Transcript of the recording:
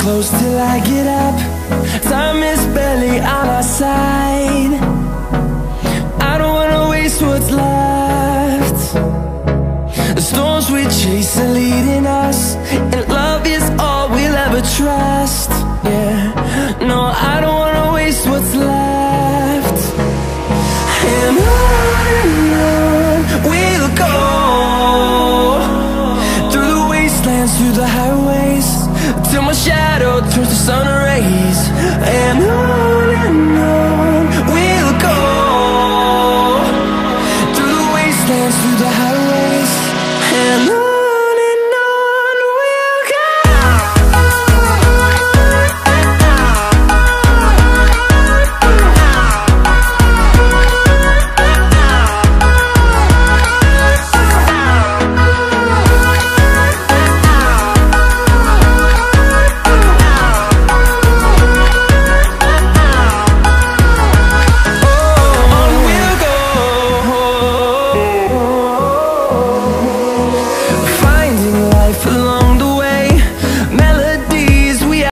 close till I get up. Time is barely on our side. I don't wanna waste what's left. The storms we chase are leading us, and love is all we'll ever trust. Yeah, no, I don't wanna waste what's left. And on we'll go, through the wastelands, through the highways, till my shadow